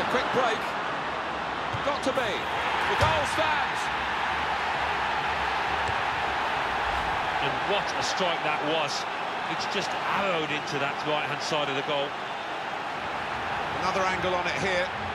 a quick break. Got to be. The goal stands. And what a strike that was. It's just arrowed into that right-hand side of the goal. Another angle on it here.